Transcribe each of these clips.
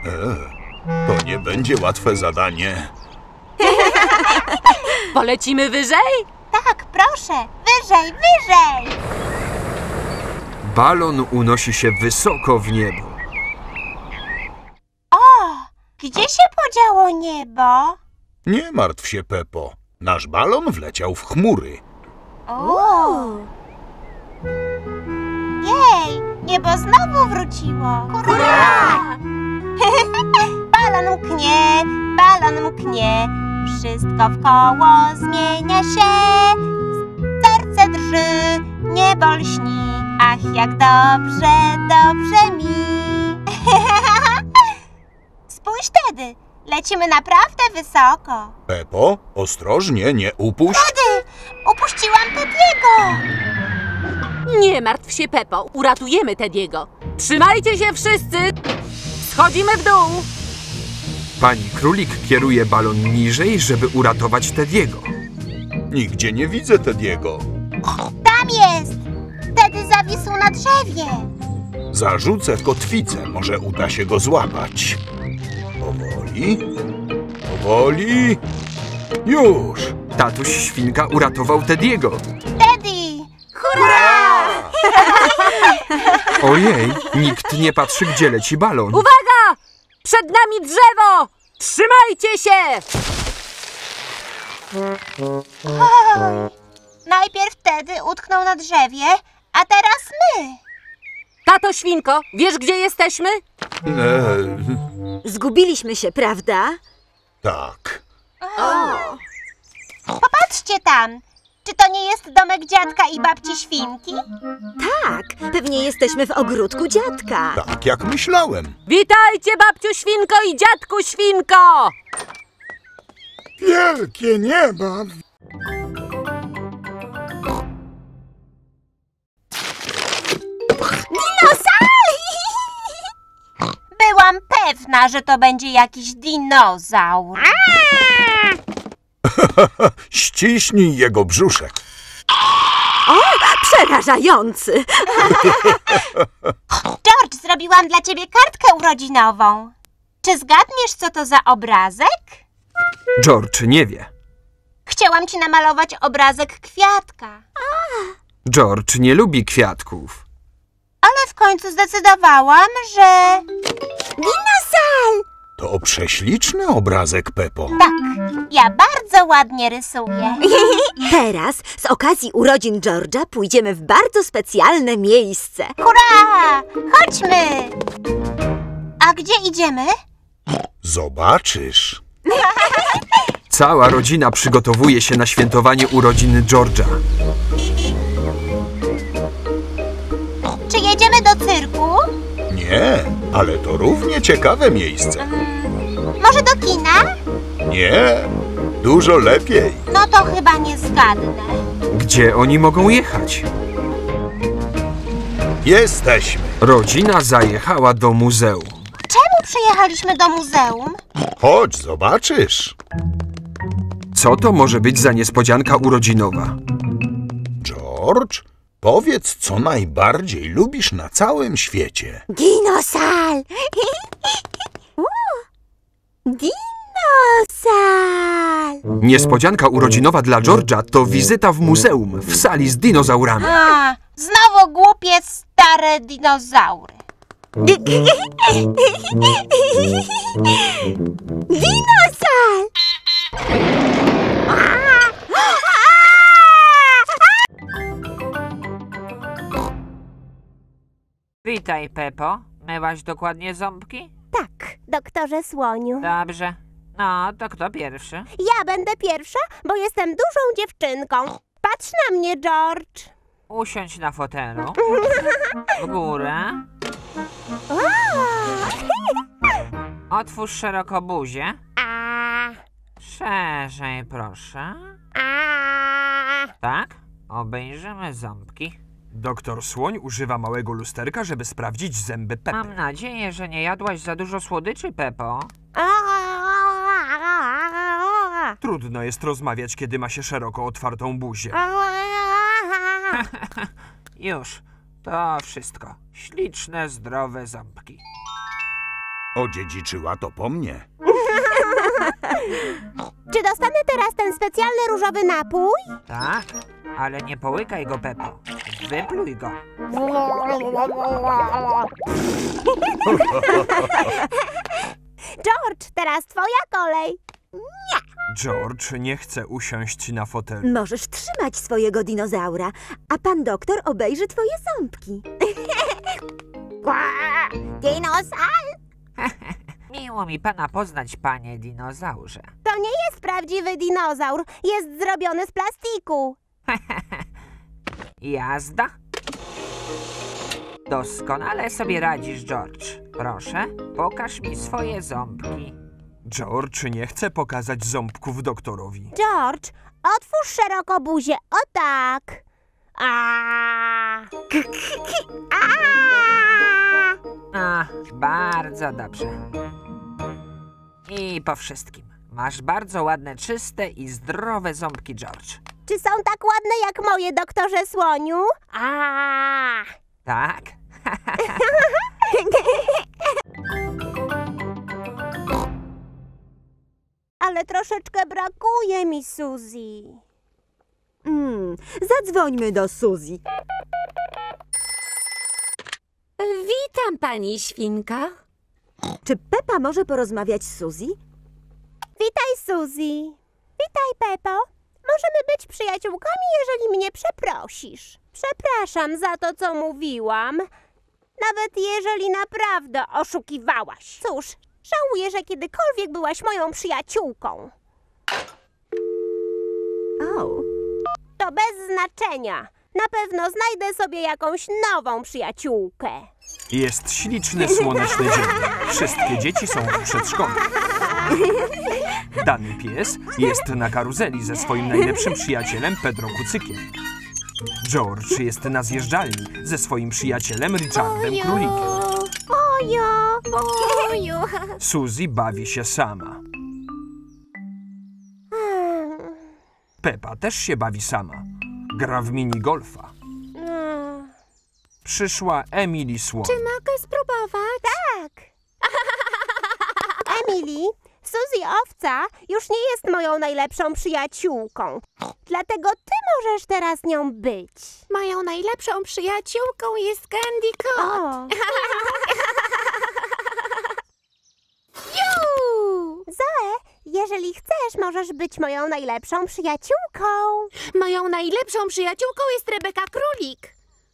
To nie będzie łatwe zadanie. Polecimy wyżej? Tak, proszę. Wyżej, wyżej. Balon unosi się wysoko w niebo. O, gdzie się podziało niebo? Nie martw się, Pepo. Nasz balon wleciał w chmury. O! Jej, niebo znowu wróciło. Hurra! Balon mknie, wszystko wkoło zmienia się. Serce drży, niebo lśni, ach jak dobrze, dobrze mi. Spójrz tedy, lecimy naprawdę wysoko. Pepo, ostrożnie, nie upuść. Tedy, upuściłam Tediego. Nie martw się, Pepo. Uratujemy Tediego. Trzymajcie się wszyscy. Schodzimy w dół. Pani Królik kieruje balon niżej, żeby uratować Tediego. Nigdzie nie widzę Tediego. Tam jest. Tedy zawisł na drzewie. Zarzucę kotwicę, może uda się go złapać. Powoli, powoli. Już! Tatuś Świnka uratował Tediego. Teddy! Hurra! Ojej, nikt nie patrzy, gdzie leci balon. Uwaga! Przed nami drzewo! Trzymajcie się! Najpierw Teddy utknął na drzewie, a teraz my. Tato Świnko, wiesz, gdzie jesteśmy? Zgubiliśmy się, prawda? Tak. Popatrzcie tam. Czy to nie jest domek dziadka i babci Świnki? Tak, pewnie jesteśmy w ogródku dziadka. Tak jak myślałem. Witajcie, babciu Świnko i dziadku Świnko! Wielkie nieba! Byłam pewna, że to będzie jakiś dinozaur. Ściśnij jego brzuszek. Przerażający! George, zrobiłam dla ciebie kartkę urodzinową. Czy zgadniesz, co to za obrazek? George nie wie. Chciałam ci namalować obrazek kwiatka. George nie lubi kwiatków. Ale w końcu zdecydowałam, że... Dinosaur! To prześliczny obrazek, Pepo. Tak, ja bardzo ładnie rysuję. Teraz, z okazji urodzin George'a, pójdziemy w bardzo specjalne miejsce. Hurra! Chodźmy! A gdzie idziemy? Zobaczysz. Cała rodzina przygotowuje się na świętowanie urodzin George'a. Czy jedziemy do cyrku? Nie, ale to równie ciekawe miejsce. Może do kina? Nie, dużo lepiej. No to chyba nie zgadnę. Gdzie oni mogą jechać? Jesteśmy. Rodzina zajechała do muzeum. Czemu przyjechaliśmy do muzeum? Chodź, zobaczysz. Co to może być za niespodzianka urodzinowa? George, powiedz, co najbardziej lubisz na całym świecie. Dinosaur! Dinosaur! Niespodzianka urodzinowa dla George'a to wizyta w muzeum w sali z dinozaurami. A, znowu głupie stare dinozaury. Dinosaur! Witaj, Pepo. Myłaś dokładnie ząbki? Tak, doktorze Słoniu. Dobrze. No, to kto pierwszy? Ja będę pierwsza, bo jestem dużą dziewczynką. Patrz na mnie, George. Usiądź na fotelu. W górę. Otwórz szeroko buzię. A, Szerzej, proszę. a. Tak? Obejrzymy ząbki. Doktor Słoń używa małego lusterka, żeby sprawdzić zęby Pepy. Mam nadzieję, że nie jadłaś za dużo słodyczy, Pepo. Trudno jest rozmawiać, kiedy ma się szeroko otwartą buzię. Już. To wszystko. Śliczne, zdrowe ząbki. Odziedziczyła to po mnie. Czy dostanę teraz ten specjalny różowy napój? Tak, ale nie połykaj go, Peppo. Wypluj go. George, teraz twoja kolej. George nie chce usiąść na fotelu. Możesz trzymać swojego dinozaura, a pan doktor obejrzy twoje ząbki. Dinozaur? Miło mi pana poznać, panie dinozaurze. To nie jest prawdziwy dinozaur. Jest zrobiony z plastiku. Jazda? Doskonale sobie radzisz, George. Proszę, pokaż mi swoje ząbki. George nie chce pokazać ząbków doktorowi. George, otwórz szeroko buzię. O tak. Bardzo dobrze. I po wszystkim. Masz bardzo ładne, czyste i zdrowe ząbki, George. Czy są tak ładne jak moje, doktorze Słoniu? Tak? Ale troszeczkę brakuje mi Suzy. Zadzwońmy do Suzy. Witam, pani świnka. Czy Pepa może porozmawiać z Suzy? Witaj, Suzy. Witaj, Peppo. Możemy być przyjaciółkami, jeżeli mnie przeprosisz. Przepraszam za to, co mówiłam. Nawet jeżeli naprawdę oszukiwałaś. Cóż, żałuję, że kiedykolwiek byłaś moją przyjaciółką. To bez znaczenia. Na pewno znajdę sobie jakąś nową przyjaciółkę. Jest śliczny, słoneczny dzień. Wszystkie dzieci są w przedszkolu. Dany pies jest na karuzeli ze swoim najlepszym przyjacielem Pedro Kucykiem. George jest na zjeżdżalni ze swoim przyjacielem Richardem Królikiem. Ojo. Suzy bawi się sama. Pepa też się bawi sama. Gra w minigolfa. Przyszła Emily Swan. Mogę spróbować? Tak. Emily, Suzy owca już nie jest moją najlepszą przyjaciółką. Dlatego ty możesz teraz nią być. Moją najlepszą przyjaciółką jest Candy Kot. Zoe, jeżeli chcesz, możesz być moją najlepszą przyjaciółką. Moją najlepszą przyjaciółką jest Rebeka Królik.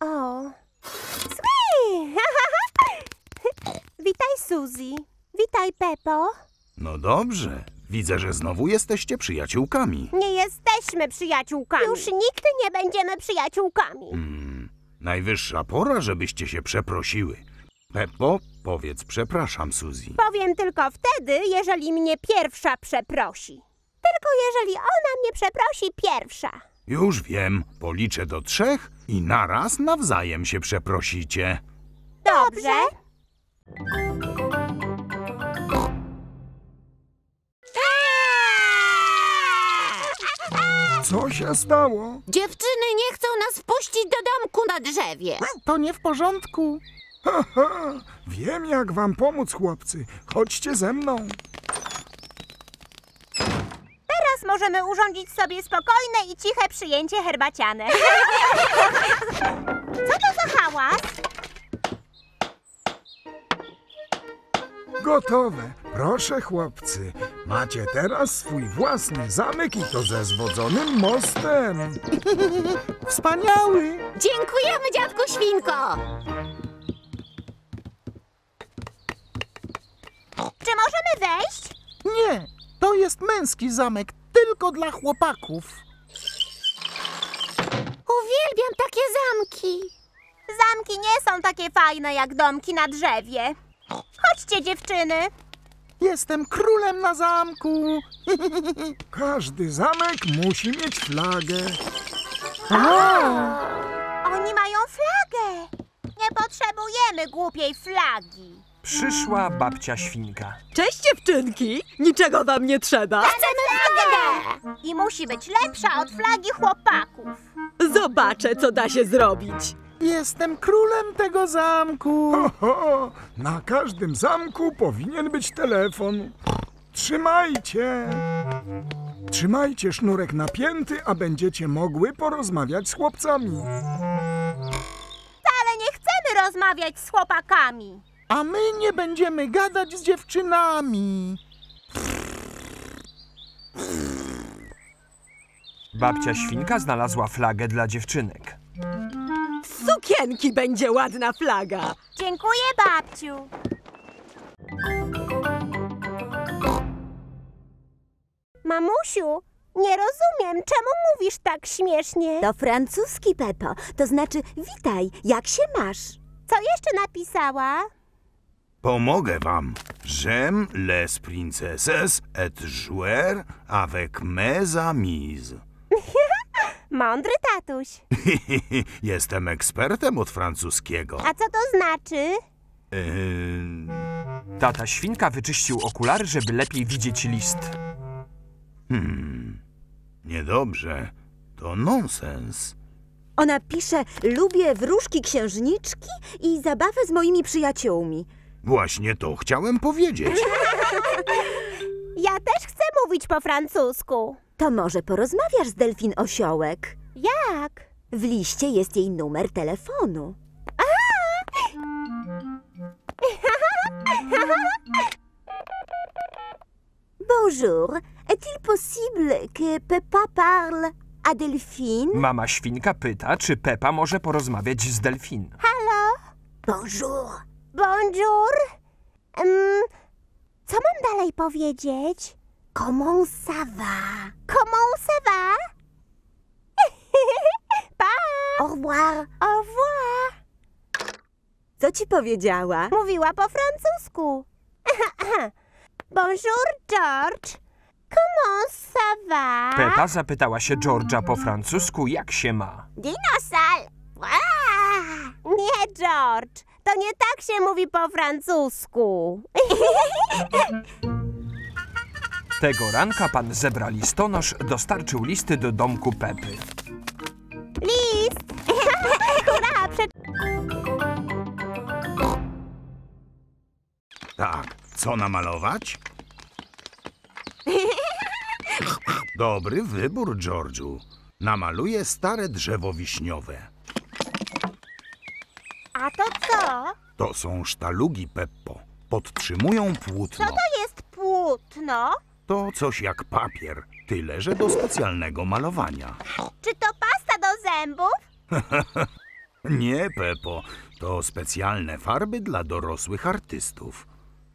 Witaj, Suzy. Witaj, Peppo. No dobrze. Widzę, że znowu jesteście przyjaciółkami. Nie jesteśmy przyjaciółkami. Już nigdy nie będziemy przyjaciółkami. Najwyższa pora, żebyście się przeprosiły. Peppo, powiedz przepraszam, Suzy. Powiem tylko wtedy, jeżeli mnie pierwsza przeprosi. Tylko jeżeli ona mnie przeprosi pierwsza. Już wiem. Policzę do 3 i naraz nawzajem się przeprosicie. Dobrze? Co się stało? Dziewczyny nie chcą nas wpuścić do domku na drzewie. To nie w porządku. Wiem, jak wam pomóc, chłopcy. Chodźcie ze mną. Teraz możemy urządzić sobie spokojne i ciche przyjęcie herbaciane. Co to za hałas? Gotowe. Proszę, chłopcy. Macie teraz swój własny zamek i to ze zwodzonym mostem. Wspaniały! Dziękujemy, dziadku Świnko. Czy możemy wejść? Nie, to jest męski zamek, tylko dla chłopaków. Uwielbiam takie zamki. Zamki nie są takie fajne jak domki na drzewie. Chodźcie, dziewczyny. Jestem królem na zamku. Każdy zamek musi mieć flagę. Oni mają flagę. Nie potrzebujemy głupiej flagi. Przyszła babcia świnka. Cześć, dziewczynki! Niczego wam nie trzeba. Chcemy flagę! I musi być lepsza od flagi chłopaków. Zobaczę, co da się zrobić. Jestem królem tego zamku. Ho, ho, na każdym zamku powinien być telefon. Trzymajcie! Trzymajcie sznurek napięty, a będziecie mogły porozmawiać z chłopcami. Ale nie chcemy rozmawiać z chłopakami. A my nie będziemy gadać z dziewczynami. Babcia Świnka znalazła flagę dla dziewczynek. Z sukienki będzie ładna flaga. Dziękuję, babciu. Mamusiu, nie rozumiem, czemu mówisz tak śmiesznie? To francuski, Pepo. To znaczy witaj, jak się masz? Co jeszcze napisała? Pomogę wam. J'aime les princesses et jouer avec mes amis. Mądry tatuś. Jestem ekspertem od francuskiego. A co to znaczy? Tata Świnka wyczyścił okulary, żeby lepiej widzieć list. Niedobrze. To nonsens. Ona pisze, lubię wróżki księżniczki i zabawę z moimi przyjaciółmi. Właśnie to chciałem powiedzieć. Ja też chcę mówić po francusku. To może porozmawiasz z Delfin Osiołek? Jak? W liście jest jej numer telefonu. Bonjour, est-il possible que Peppa parle à Delphine? Mama Świnka pyta, czy Pepa może porozmawiać z Delfin. Halo? Bonjour. Bonjour. Co mam dalej powiedzieć? Comment ça va? Comment ça va? Pa! Au revoir. Au revoir. Co ci powiedziała? Mówiła po francusku. Bonjour, George. Comment ça va? Pepa zapytała się George'a po francusku, jak się ma. Dinosal. Nie, George. To nie tak się mówi po francusku. Tego ranka pan zebra listonosz dostarczył listy do domku Pepy. List. Hurra, Tak, co namalować? Dobry wybór, George'u. Namaluję stare drzewo wiśniowe. A to co? To są sztalugi, Peppo. Podtrzymują płótno. Co to jest płótno? To coś jak papier, tyle że do specjalnego malowania. Czy to pasta do zębów? Nie, Peppo. To specjalne farby dla dorosłych artystów.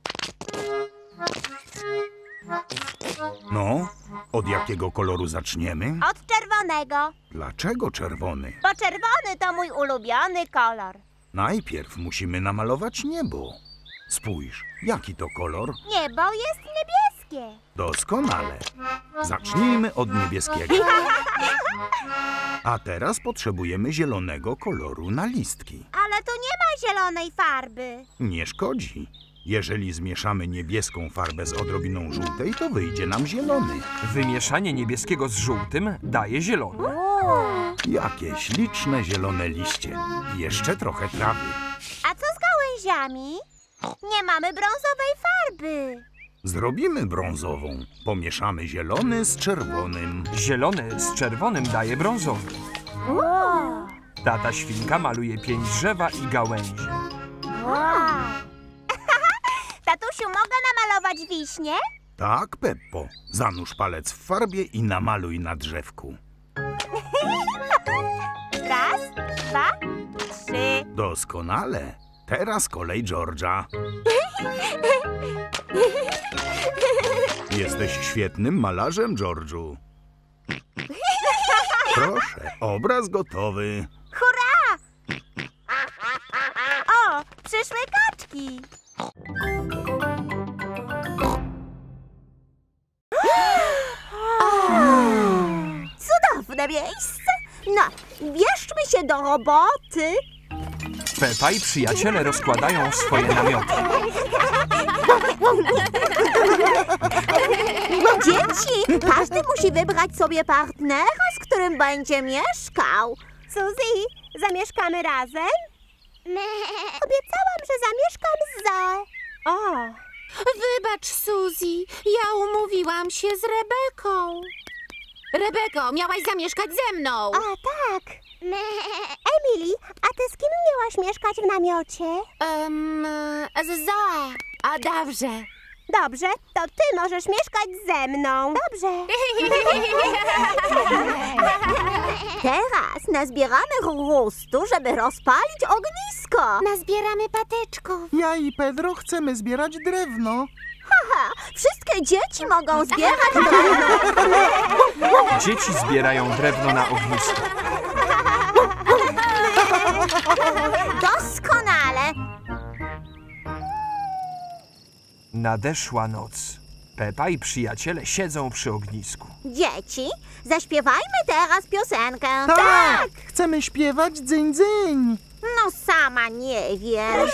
No, od jakiego koloru zaczniemy? Od czerwonego. Dlaczego czerwony? Bo czerwony to mój ulubiony kolor. Najpierw musimy namalować niebo. Spójrz, jaki to kolor? Niebo jest niebieskie. Doskonale. Zacznijmy od niebieskiego. A teraz potrzebujemy zielonego koloru na listki. Ale tu nie ma zielonej farby. Nie szkodzi. Jeżeli zmieszamy niebieską farbę z odrobiną żółtej, to wyjdzie nam zielony. Wymieszanie niebieskiego z żółtym daje zielony. Jakie śliczne zielone liście. I jeszcze trochę trawy. A co z gałęziami? Nie mamy brązowej farby. Zrobimy brązową. Pomieszamy zielony z czerwonym. Zielony z czerwonym daje brązowy. Tata Świnka maluje pień drzewa i gałęzi. Tatusiu, mogę namalować wiśnie? Tak, Peppo. Zanurz palec w farbie i namaluj na drzewku. Raz, dwa, trzy. Doskonale. Teraz kolej George'a. Jesteś świetnym malarzem, George'u. Proszę, obraz gotowy. Hurra! O, przyszły kaczki. Cudowne miejsce. No, bierzmy się do roboty. Pepa i przyjaciele rozkładają swoje namioty. Dzieci, każdy musi wybrać sobie partnera, z którym będzie mieszkał. Suzy, Zamieszkamy razem? Obiecałam, że zamieszkam z Zoe. O, Wybacz, Suzy, ja umówiłam się z Rebeką. Rebeko, miałaś zamieszkać ze mną. o tak. Emily, a ty z kim miałaś mieszkać w namiocie? Z Zoe. A dobrze. Dobrze, to ty możesz mieszkać ze mną. Dobrze. Teraz nazbieramy chrustu, żeby rozpalić ognisko. Nazbieramy patyczków. Ja i Pedro chcemy zbierać drewno. Haha, wszystkie dzieci mogą zbierać drewno. Dzieci zbierają drewno na ognisko. Doskonale. Nadeszła noc. Pepa i przyjaciele siedzą przy ognisku. Dzieci, zaśpiewajmy teraz piosenkę. Tak! Chcemy śpiewać dzyń dzyń. No sama nie wiesz.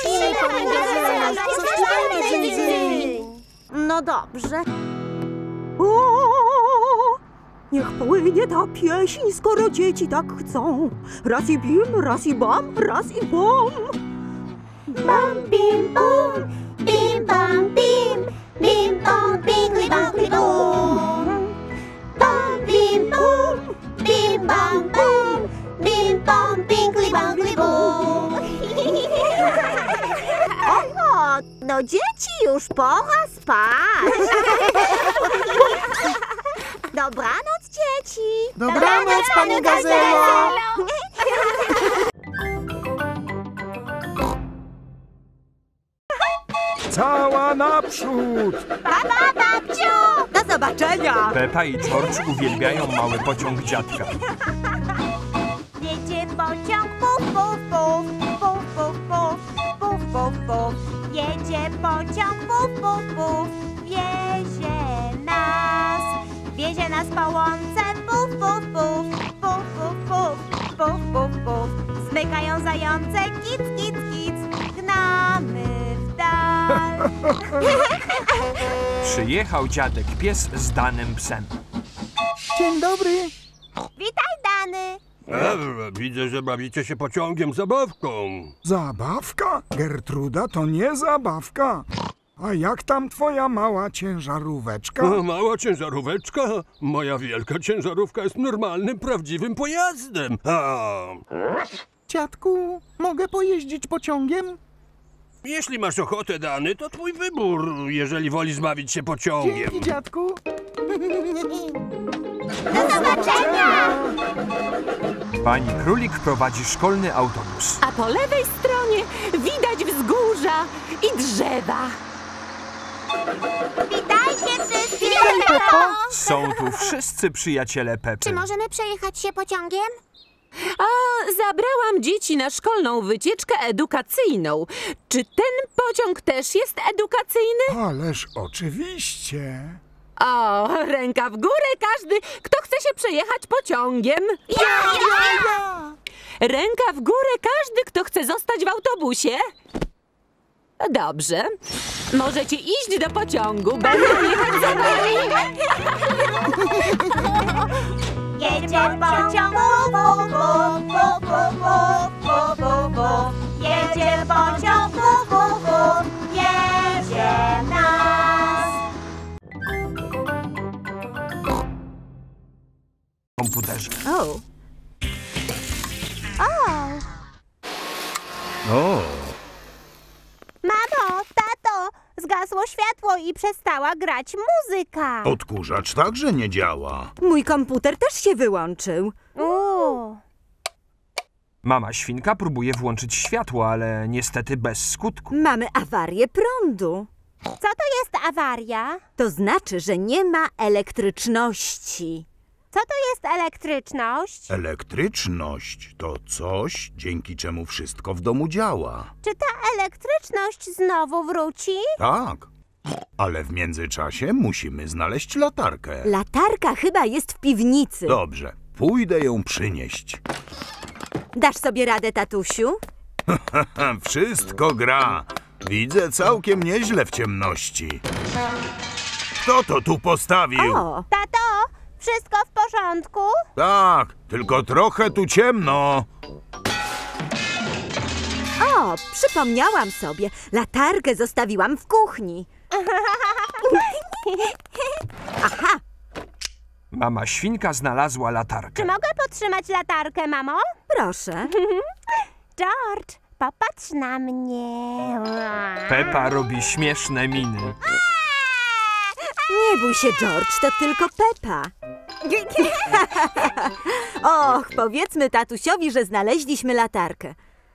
No dobrze. Niech płynie ta pieśń, skoro dzieci tak chcą. Raz i bim, raz i bam, raz i bom. Bum, bim, bum, bim, bum, bim, bim, bum, bingli, bongli, bum. Bum, bim, bum, bim, bum, bum, bim, bum, bingli, bongli, bum. O, no dzieci, już pora spać. Dobranoc, dzieci. Dobranoc, pani Gazela. Cała naprzód! Pa, babciu! Do zobaczenia. Pepa i George uwielbiają mały pociąg dziadka. Jedzie pociąg, puf, puf, puf, puf, puf, puf, puf, puf, puf. Jedzie pociąg, puf, puf, puf, wiezie nas po łące, puf, puf, puf, puf, puf, puf, puf, puf, puf. Zmykają zające, kic, kic, kic, gnamy w dal. Przyjechał dziadek pies z danym psem. Dzień dobry. Witaj, Dany. Widzę, że bawicie się pociągiem zabawką. Zabawka? Gertruda, to nie zabawka. A jak tam twoja mała ciężaróweczka? Mała ciężaróweczka? Moja wielka ciężarówka jest normalnym, prawdziwym pojazdem. Dziadku, mogę pojeździć pociągiem? Jeśli masz ochotę, Dany, to twój wybór, jeżeli wolisz bawić się pociągiem. Dzięki, dziadku. Do zobaczenia! Pani Królik prowadzi szkolny autobus. A po lewej stronie widać wzgórza i drzewa. Witajcie wszyscy! Są tu wszyscy przyjaciele Pepy. Czy możemy przejechać się pociągiem? A zabrałam dzieci na szkolną wycieczkę edukacyjną. Czy ten pociąg też jest edukacyjny? Ależ oczywiście. O, ręka w górę każdy, kto chce się przejechać pociągiem. Ja! Ręka w górę każdy, kto chce zostać w autobusie. Dobrze. Możecie iść do pociągu. Będę jechać za wami. Jedzie pociąg, buf, buf, buf, buf, buf, buf, buf. Jedzie pociąg, buf, buf, buf, jedzie nas. W komputerze. O. O, Mamo, tato, zgasło światło i przestała grać muzyka. odkurzacz także nie działa. Mój komputer też się wyłączył. Mama świnka próbuje włączyć światło, ale niestety bez skutku. Mamy awarię prądu. Co to jest awaria? To znaczy, że nie ma elektryczności. Co to jest elektryczność? Elektryczność to coś, dzięki czemu wszystko w domu działa. Czy ta elektryczność znowu wróci? Tak, ale w międzyczasie musimy znaleźć latarkę. Latarka chyba jest w piwnicy. Dobrze, pójdę ją przynieść. Dasz sobie radę, tatusiu? Wszystko gra. Widzę całkiem nieźle w ciemności. Kto to tu postawił? O, Tato, wszystko w porządku? Tak, tylko trochę tu ciemno. O, przypomniałam sobie. Latarkę zostawiłam w kuchni. Aha! Mama świnka znalazła latarkę. Czy mogę podtrzymać latarkę, mamo? Proszę. George, popatrz na mnie. Pepa robi śmieszne miny. Nie bój się, George, to tylko Pepa. Och, powiedzmy tatusiowi, że znaleźliśmy latarkę.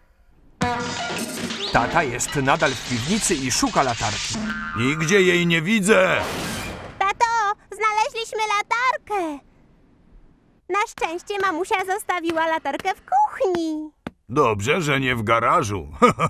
Tata jest nadal w piwnicy i szuka latarki. Nigdzie jej nie widzę. Tato, znaleźliśmy latarkę. Na szczęście mamusia zostawiła latarkę w kuchni. Dobrze, że nie w garażu.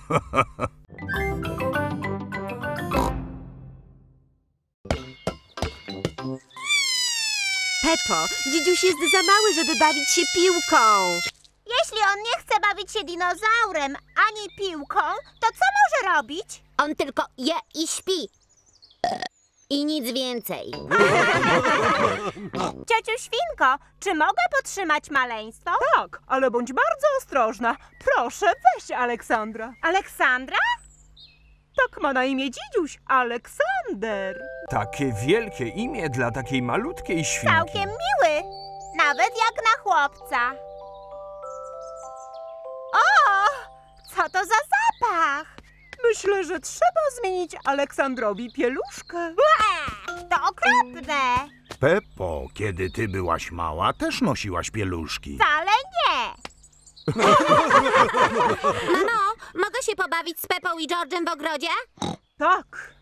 Pepo, dzidziuś jest za mały, żeby bawić się piłką. Jeśli on nie chce bawić się dinozaurem ani piłką, to co może robić? On tylko je i śpi. I nic więcej. Ciociu Świnko, czy mogę podtrzymać maleństwo? Tak, ale bądź bardzo ostrożna. Proszę, weź Aleksandra. Aleksandra? Tak ma na imię dzidziuś, Aleksander. Takie wielkie imię dla takiej malutkiej świnki. Całkiem miły. Nawet jak na chłopca. O! Co to za zapach? Myślę, że trzeba zmienić Aleksandrowi pieluszkę. To okropne. Peppo, kiedy ty byłaś mała, też nosiłaś pieluszki. Wcale nie. Mamo, mogę się pobawić z Pepą i George'em w ogrodzie? Tak.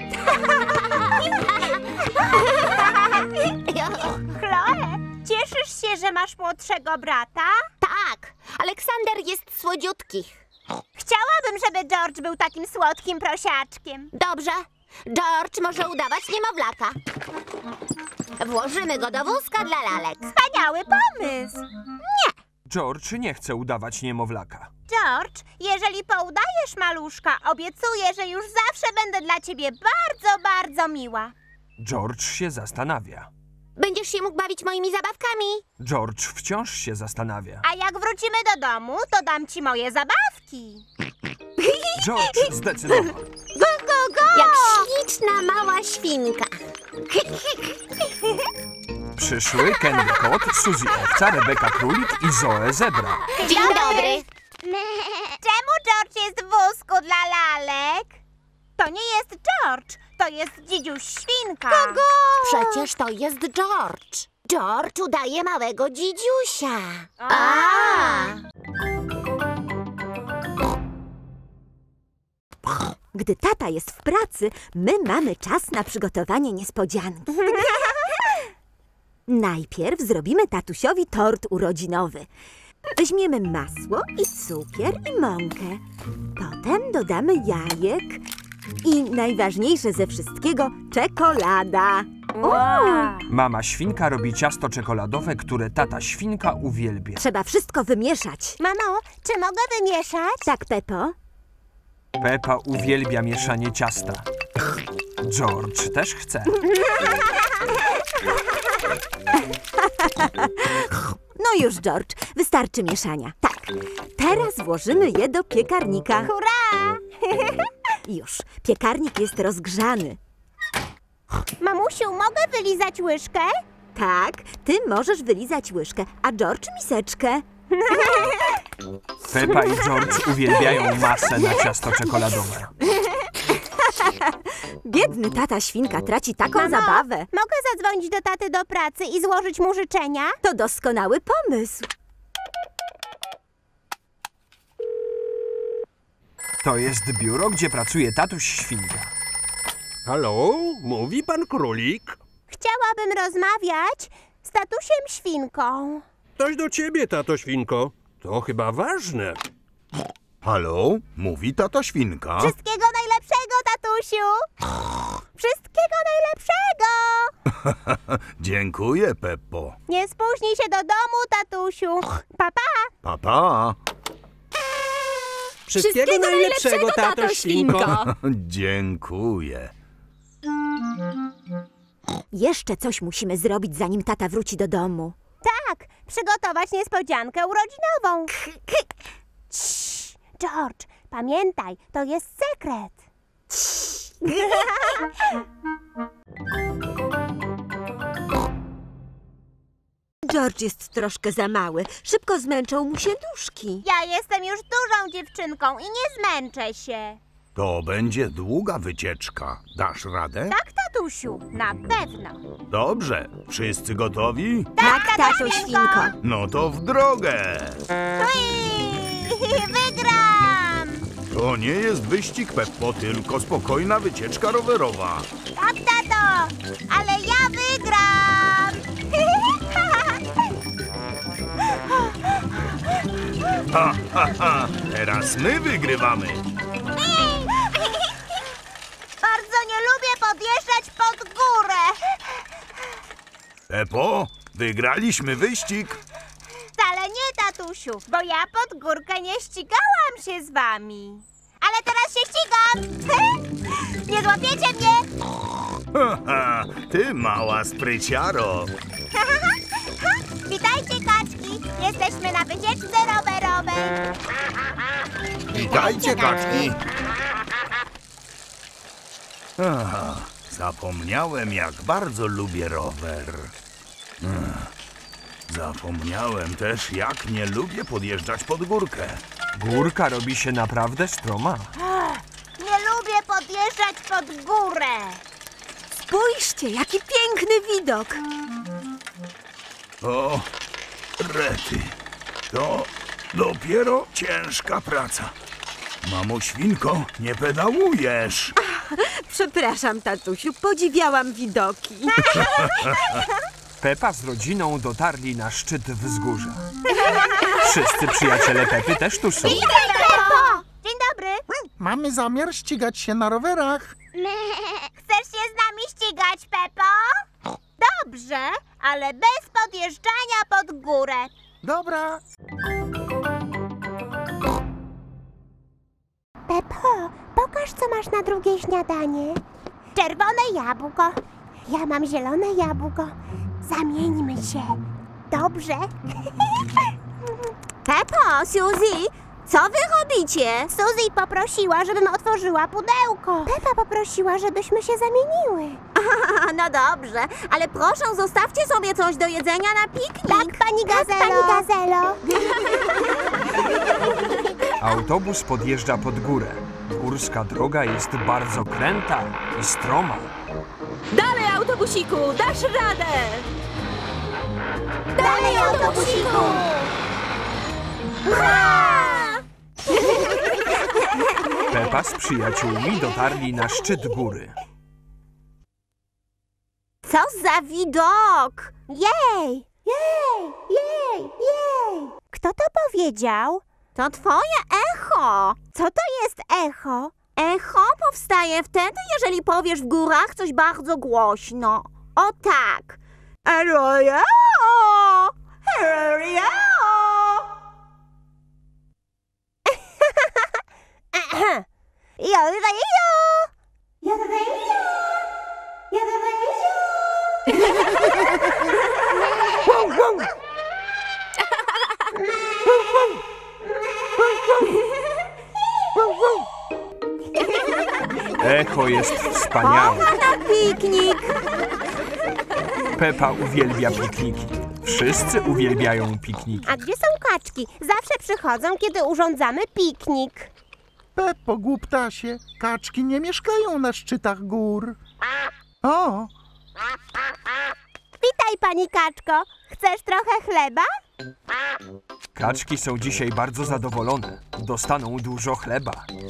Chloe, cieszysz się, że masz młodszego brata? Tak, Aleksander jest słodziutki. Chciałabym, żeby George był takim słodkim prosiaczkiem. Dobrze, George może udawać niemowlaka. Włożymy go do wózka dla lalek. Wspaniały pomysł. George nie chce udawać niemowlaka. George, jeżeli poudajesz maluszka, obiecuję, że już zawsze będę dla ciebie bardzo, bardzo miła. George się zastanawia. Będziesz się mógł bawić moimi zabawkami. George wciąż się zastanawia. A jak wrócimy do domu, to dam ci moje zabawki. George zdecydował. Go, go, go! Jak śliczna mała świnka. Przyszły Candy Kot, Suzy Owca, Rebeka Królik i Zoe Zebra. Dzień dobry. Czemu George jest w wózku dla lalek? To nie jest George, to jest dzidziuś Świnka. Kogo? Przecież to jest George. George udaje małego dzidziusia. Gdy tata jest w pracy, my mamy czas na przygotowanie niespodzianki. Najpierw zrobimy tatusiowi tort urodzinowy. Weźmiemy masło i cukier i mąkę. Potem dodamy jajek i najważniejsze ze wszystkiego czekolada. Mama świnka robi ciasto czekoladowe, które tata świnka uwielbia. Trzeba wszystko wymieszać. Mamo, czy mogę wymieszać? Tak, Peppo? Pepa uwielbia mieszanie ciasta. George też chce. No już, George, wystarczy mieszania. Tak, teraz włożymy je do piekarnika. Hurra! Już, piekarnik jest rozgrzany. Mamusiu, mogę wylizać łyżkę? Tak, ty możesz wylizać łyżkę, a George miseczkę. Pepa i George uwielbiają masę na ciasto czekoladowe. Biedny tata świnka traci taką Mamo, zabawę. Mogę zadzwonić do taty do pracy i złożyć mu życzenia? To doskonały pomysł. To jest biuro, gdzie pracuje tatuś świnka. Halo, mówi pan królik? Chciałabym rozmawiać z tatusiem świnką. Coś do ciebie, tato świnko. To chyba ważne. Halo? Mówi tata świnka. Wszystkiego najlepszego, tatusiu! Wszystkiego najlepszego! Dziękuję, Peppo. Nie spóźnij się do domu, tatusiu. Pa, pa! Pa, pa. Wszystkiego najlepszego, tato świnko. Dziękuję. Jeszcze coś musimy zrobić, zanim tata wróci do domu. Tak, przygotować niespodziankę urodzinową. Cii, George, Pamiętaj, to jest sekret. George jest troszkę za mały. Szybko zmęczą mu się nóżki. Ja jestem już dużą dziewczynką i nie zmęczę się. To będzie długa wycieczka. Dasz radę? Tak, tatusiu, na pewno. Dobrze. Wszyscy gotowi? Tak, tato świnko. No to w drogę. Wygram! To nie jest wyścig, Peppo, tylko spokojna wycieczka rowerowa. Tak, tato, ale ja wygram! Ha, ha, ha. Teraz my wygrywamy. Bardzo nie lubię podjeżdżać pod górę. Peppo, wygraliśmy wyścig. Wcale nie, tatusiu, bo ja pod górkę nie ścigałam się z wami. Ale teraz się ścigam. Nie złapiecie mnie. Ha, ha. Ty mała spryciaro. Witajcie, kaczki. Jesteśmy na wycieczce rowerowej. Witajcie, kaczki. Aha, zapomniałem, jak bardzo lubię rower. Zapomniałem też, jak nie lubię podjeżdżać pod górkę. Górka robi się naprawdę stroma. Nie lubię podjeżdżać pod górę. Spójrzcie, jaki piękny widok. O, rety, to dopiero ciężka praca. Mamo świnko, nie pedałujesz. Przepraszam, tatusiu, podziwiałam widoki. Pepa z rodziną dotarli na szczyt wzgórza. Wszyscy przyjaciele Pepy też tu są. Witaj, Pepo! Dzień dobry. Mamy zamiar ścigać się na rowerach. Chcesz się z nami ścigać, Pepo? Dobrze, ale bez podjeżdżania pod górę. Dobra. Pepo, pokaż, co masz na drugie śniadanie. Czerwone jabłko. Ja mam zielone jabłko. Zamieńmy się. Dobrze? Pepo, Suzy, co wy robicie? Suzy poprosiła, żebym otworzyła pudełko. Pepa poprosiła, żebyśmy się zamieniły. No dobrze, ale proszę, zostawcie sobie coś do jedzenia na piknik. Tak, pani Gazelo. Tak, pani Gazelo. Autobus podjeżdża pod górę. Górska droga jest bardzo kręta i stroma. Dalej, autobusiku, dasz radę! Dalej, autobusiku! Pepa z przyjaciółmi dotarli na szczyt góry. Co za widok! Jej! Jej! Jej! Jej! Kto to powiedział? To twoje echo. Co to jest echo? Echo powstaje wtedy, jeżeli powiesz w górach coś bardzo głośno. O tak. Eroja! Eroja! Echo jest wspaniałe. Na piknik. Pepa uwielbia pikniki. Wszyscy uwielbiają pikniki. A gdzie są kaczki? Zawsze przychodzą, kiedy urządzamy piknik. Peppo, głuptasie, kaczki nie mieszkają na szczytach gór. O, Witaj, pani kaczko. Chcesz trochę chleba? Kaczki są dzisiaj bardzo zadowolone. Dostaną dużo chleba.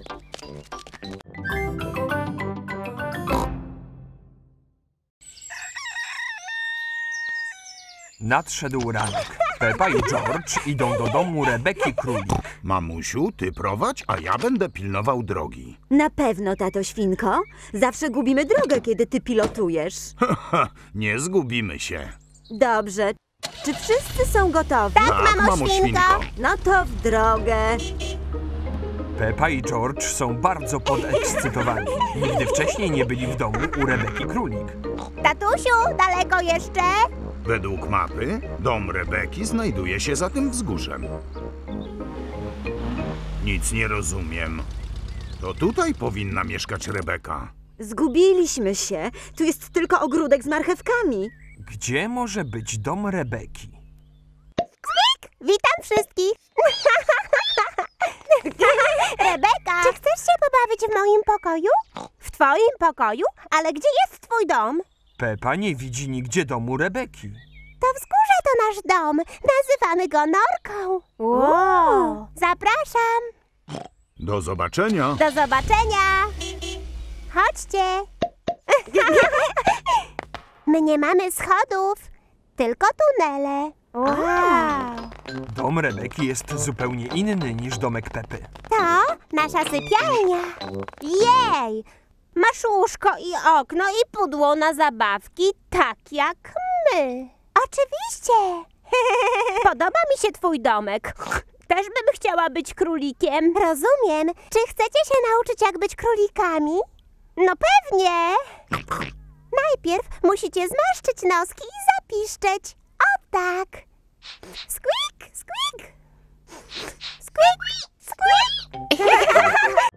Nadszedł ranek. Pepa i George idą do domu Rebeki Królik. Mamusiu, ty prowadź, a ja będę pilnował drogi. Na pewno, tato świnko. Zawsze gubimy drogę, kiedy ty pilotujesz. Nie zgubimy się. Dobrze. Czy wszyscy są gotowi? Tak, mamo świnko. No to w drogę. Pepa i George są bardzo podekscytowani. Nigdy wcześniej nie byli w domu u Rebeki Królik. Tatusiu, daleko jeszcze? Według mapy dom Rebeki znajduje się za tym wzgórzem. Nic nie rozumiem. To tutaj powinna mieszkać Rebeka. Zgubiliśmy się. Tu jest tylko ogródek z marchewkami. Gdzie może być dom Rebeki? Squeak! Witam wszystkich! Rebeka! Czy chcesz się pobawić w moim pokoju? W twoim pokoju? Ale gdzie jest twój dom? Pepa nie widzi nigdzie domu Rebeki. To wzgórze to nasz dom. Nazywamy go Norką. Wow! Zapraszam! Do zobaczenia. Do zobaczenia! Chodźcie! My nie mamy schodów, tylko tunele. Wow! Dom Rebeki jest zupełnie inny niż domek Pepy. To nasza sypialnia. Jej! Masz łóżko i okno i pudło na zabawki, tak jak my. Oczywiście! Podoba mi się twój domek. Też bym chciała być królikiem. Rozumiem. Czy chcecie się nauczyć, jak być królikami? No pewnie! Najpierw musicie zmarszczyć noski i zapiszczeć. O tak! Squeak, squeak! Squeak, squeak!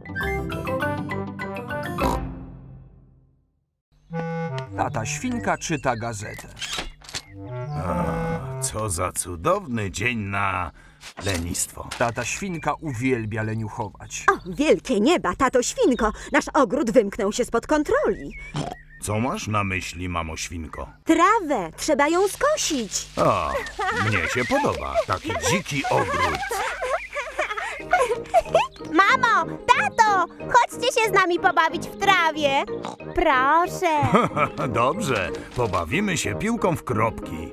Tata Świnka czyta gazetę. Co za cudowny dzień na lenistwo. Tata Świnka uwielbia leniuchować. O, wielkie nieba, tato Świnko. Nasz ogród wymknął się spod kontroli. Co masz na myśli, mamo świnko? Trawę, trzeba ją skosić. O, mnie się podoba taki dziki ogród. Mamo, tato, chodźcie się z nami pobawić w trawie. Proszę. Dobrze, pobawimy się piłką w kropki.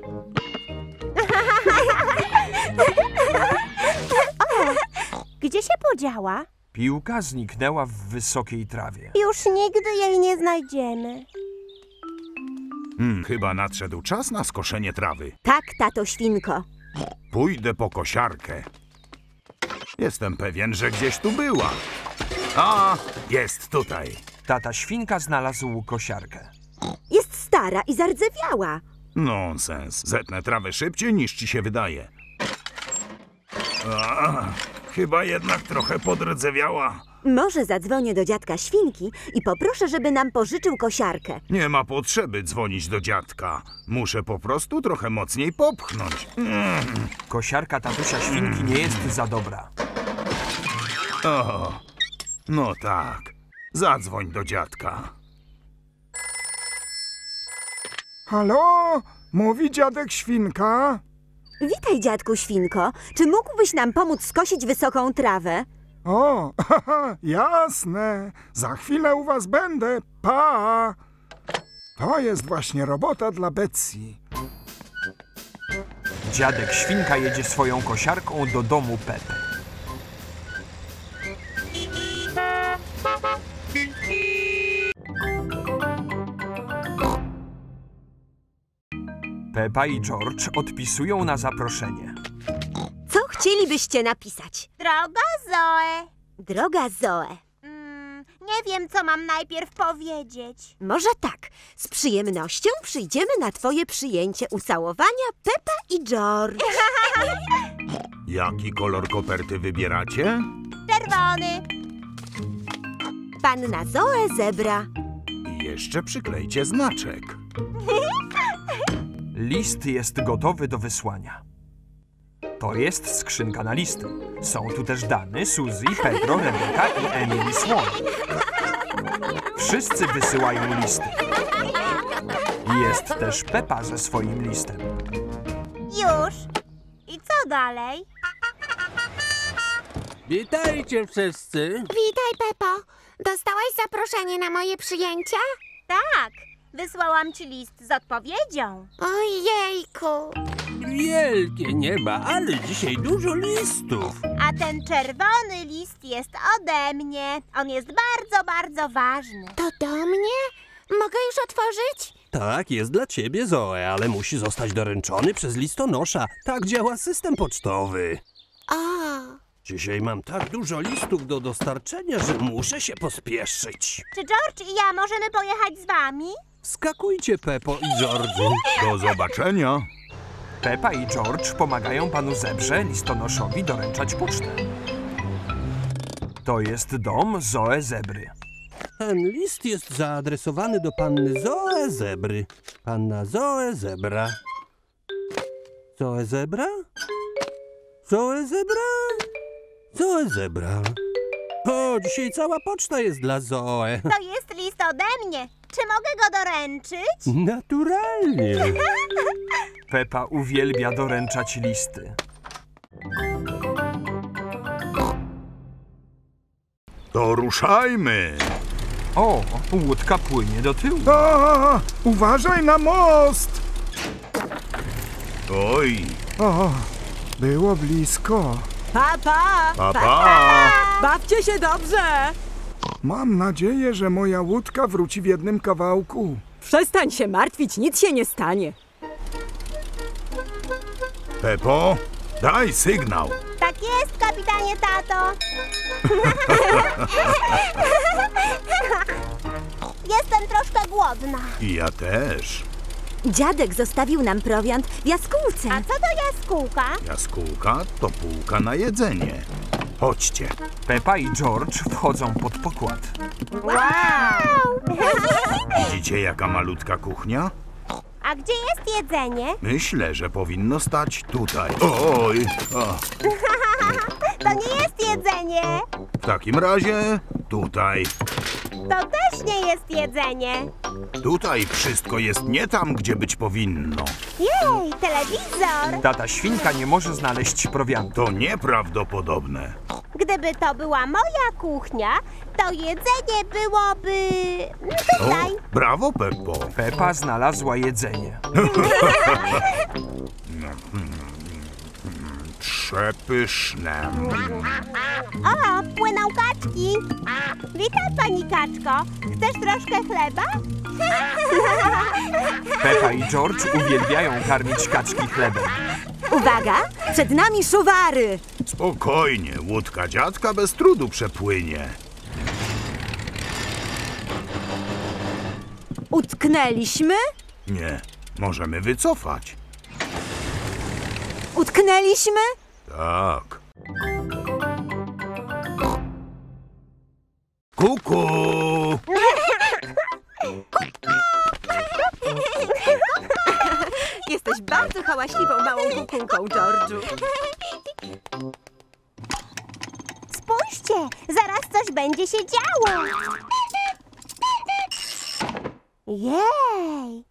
Gdzie się podziała? Piłka zniknęła w wysokiej trawie. Już nigdy jej nie znajdziemy. Chyba nadszedł czas na skoszenie trawy. Tak, tato Świnko. Pójdę po kosiarkę. Jestem pewien, że gdzieś tu była. A, jest tutaj. Tata Świnka znalazł kosiarkę. Jest stara i zardzewiała. Nonsens. Zetnę trawę szybciej niż ci się wydaje. Chyba jednak trochę podrdzewiała. Może zadzwonię do dziadka Świnki i poproszę, żeby nam pożyczył kosiarkę. Nie ma potrzeby dzwonić do dziadka. Muszę po prostu trochę mocniej popchnąć. Kosiarka tatusia Świnki nie jest za dobra. O, no tak. Zadzwoń do dziadka. Halo? Mówi dziadek Świnka? Witaj, dziadku Świnko. Czy mógłbyś nam pomóc skosić wysoką trawę? O, jasne. Za chwilę u was będę. Pa! To jest właśnie robota dla Betsy. Dziadek Świnka jedzie swoją kosiarką do domu Pepy. Pepa i George odpisują na zaproszenie. Co chcielibyście napisać? Droga Zoe. Droga Zoe. Nie wiem, co mam najpierw powiedzieć. Może tak. Z przyjemnością przyjdziemy na twoje przyjęcie ucałowania Pepa i George. Jaki kolor koperty wybieracie? Czerwony. Panna Zoe zebra. I jeszcze przyklejcie znaczek. List jest gotowy do wysłania. To jest skrzynka na listy. Są tu też Dany, Suzy, Pedro, Rebeka i Emily Swan. Wszyscy wysyłają listy. Jest też Pepa ze swoim listem. Już. I co dalej? Witajcie wszyscy. Witaj, Pepo. Dostałaś zaproszenie na moje przyjęcie? Tak. Wysłałam ci list z odpowiedzią. Ojejku. Wielkie nieba, ale dzisiaj dużo listów. A ten czerwony list jest ode mnie. On jest bardzo, bardzo ważny. To do mnie? Mogę już otworzyć? Tak, jest dla ciebie, Zoe, ale musi zostać doręczony przez listonosza. Tak działa system pocztowy. O. Dzisiaj mam tak dużo listów do dostarczenia, że muszę się pospieszyć. Czy George i ja możemy pojechać z wami? Skakujcie, Peppo i George. Do zobaczenia. Pepa i George pomagają panu zebrze listonoszowi doręczać pocztę. To jest dom Zoe Zebry. Ten list jest zaadresowany do panny Zoe Zebry. Panna Zoe Zebra. Zoe Zebra? Zoe Zebra? Zoe Zebra. O, dzisiaj cała poczta jest dla Zoe. To jest list ode mnie. Czy mogę go doręczyć? Naturalnie. Pepa uwielbia doręczać listy. To ruszajmy. O, łódka płynie do tyłu. A, uważaj na most! Oj, O, było blisko. Pa, pa! papa. Bawcie się dobrze! Mam nadzieję, że moja łódka wróci w jednym kawałku. Przestań się martwić, nic się nie stanie. Pepo, daj sygnał. Tak jest, kapitanie tato. Jestem troszkę głodna. I ja też. Dziadek zostawił nam prowiant w jaskółce. A co to jaskółka? Jaskółka to półka na jedzenie. Chodźcie. Pepa i George wchodzą pod pokład. Wow! Widzicie, jaka malutka kuchnia? A gdzie jest jedzenie? Myślę, że powinno stać tutaj. Oj, o. To nie jest jedzenie. W takim razie tutaj. To też nie jest jedzenie. Tutaj wszystko jest nie tam, gdzie być powinno. Jej, telewizor. Tata świnka nie może znaleźć prowiantu. To nieprawdopodobne. Gdyby to była moja kuchnia, to jedzenie byłoby tutaj. O, brawo, Peppo. Pepa znalazła jedzenie. Przepyszne. O, płyną kaczki. Witam, pani kaczko. Chcesz troszkę chleba? Pepa i George uwielbiają karmić kaczki chlebem. Uwaga, przed nami szuwary. Spokojnie, łódka dziadka bez trudu przepłynie. Utknęliśmy? Nie, możemy wycofać. Utknęliśmy? Tak. Kuku! Jesteś bardzo hałaśliwą małą kukunką, George'u. Spójrzcie, zaraz coś będzie się działo. Jej!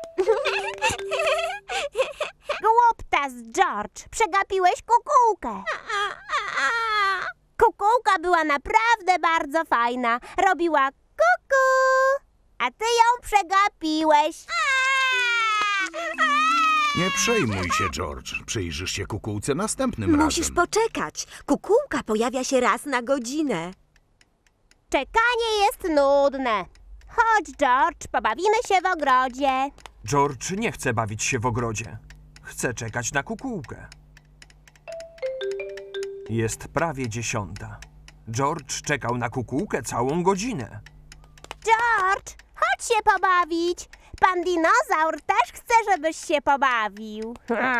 Głuptas, George, przegapiłeś kukułkę. Kukułka była naprawdę bardzo fajna. Robiła kuku, a ty ją przegapiłeś. Nie przejmuj się, George. Przyjrzysz się kukułce następnym Musisz razem. poczekać. Kukułka pojawia się raz na godzinę. Czekanie jest nudne. Chodź, George, pobawimy się w ogrodzie. George nie chce bawić się w ogrodzie. Chce czekać na kukułkę. Jest prawie 10. George czekał na kukułkę całą godzinę. George, chodź się pobawić. Pan dinozaur też chce, żebyś się pobawił.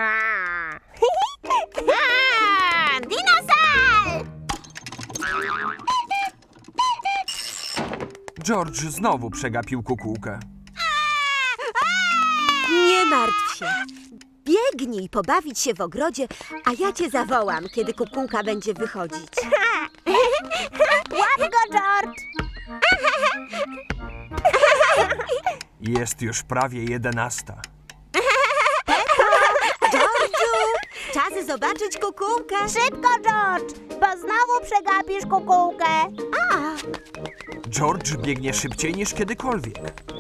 Dinozaur! George znowu przegapił kukułkę. Nie martw się. Biegnij pobawić się w ogrodzie, a ja cię zawołam, kiedy kukułka będzie wychodzić. Łap go, George! Jest już prawie 11. George'u, czas zobaczyć kukułkę. Szybko, George, bo znowu przegapisz kukułkę. George biegnie szybciej niż kiedykolwiek.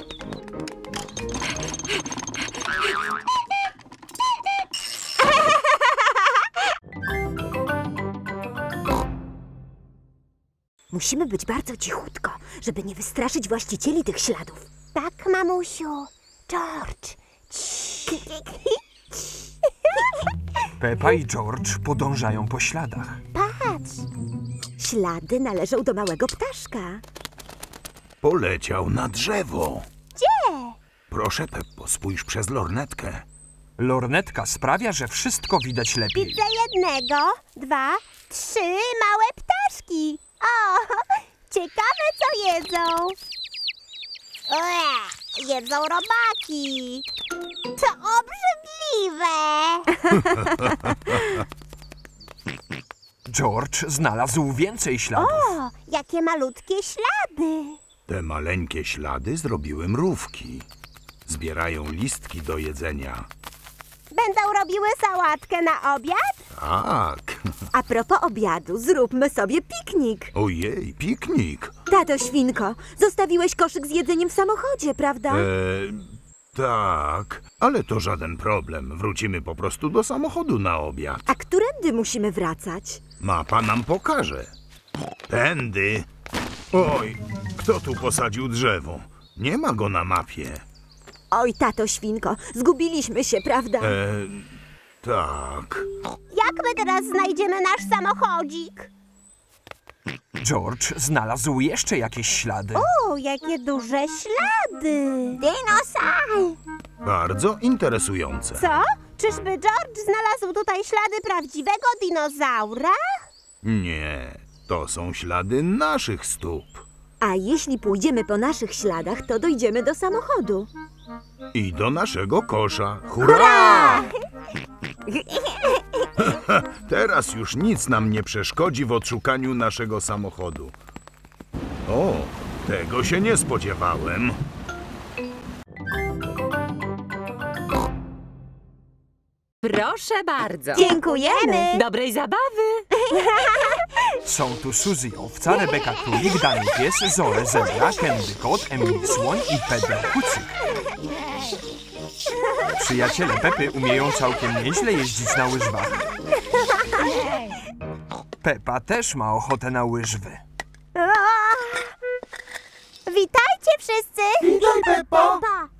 Musimy być bardzo cichutko, żeby nie wystraszyć właścicieli tych śladów. Tak, mamusiu. George. Pepa i George podążają po śladach. Patrz. Ślady należą do małego ptaszka. Poleciał na drzewo. Gdzie? Proszę, Peppo, spójrz przez lornetkę. Lornetka sprawia, że wszystko widać lepiej. Widzę 1, 2, 3 małe ptaszki. O, ciekawe co jedzą. Jedzą robaki. To obrzydliwe. George znalazł więcej śladów. O, jakie malutkie ślady. Te maleńkie ślady zrobiły mrówki. Zbierają listki do jedzenia. Będą robiły sałatkę na obiad? Tak. A propos obiadu, zróbmy sobie piknik. Ojej, piknik. Tato Świnko, zostawiłeś koszyk z jedzeniem w samochodzie, prawda? Tak, ale to żaden problem. Wrócimy po prostu do samochodu na obiad. A którędy musimy wracać? Mapa nam pokaże. Tędy. Oj, kto tu posadził drzewo? Nie ma go na mapie. Oj, tato Świnko, zgubiliśmy się, prawda? Tak. Jak my teraz znajdziemy nasz samochodzik? George znalazł jeszcze jakieś ślady. O, jakie duże ślady. Dinosaur. Bardzo interesujące. Co? Czyżby George znalazł tutaj ślady prawdziwego dinozaura? Nie, to są ślady naszych stóp. A jeśli pójdziemy po naszych śladach, to dojdziemy do samochodu. I do naszego kosza. Hurra! Teraz już nic nam nie przeszkodzi w odszukaniu naszego samochodu. O, tego się nie spodziewałem. Proszę bardzo. Dziękujemy. Dobrej zabawy. Są tu Suzy Owca, Rebeka Królik, Dani Pies, Zoe Zebra, Candy Kot, Emily Słoń i Pedro Kucyk. Przyjaciele Pepy umieją całkiem nieźle jeździć na łyżwach. Pepa też ma ochotę na łyżwy. Witajcie wszyscy. Witaj, Peppo.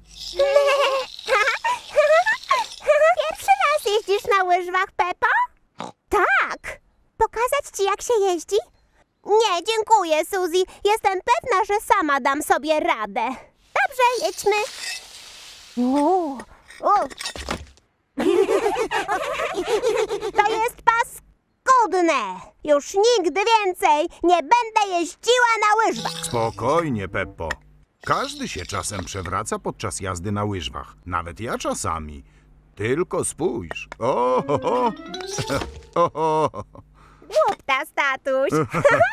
Pierwszy raz jeździsz na łyżwach, Peppo? Tak. Pokazać ci, jak się jeździ? Nie, dziękuję, Suzy. Jestem pewna, że sama dam sobie radę. Dobrze, jedźmy. To jest paskudne. Już nigdy więcej nie będę jeździła na łyżwach. Spokojnie, Peppo. Każdy się czasem przewraca podczas jazdy na łyżwach. Nawet ja czasami. Tylko spójrz. O, ho, ho. O, ho. Głuptas, tatuś.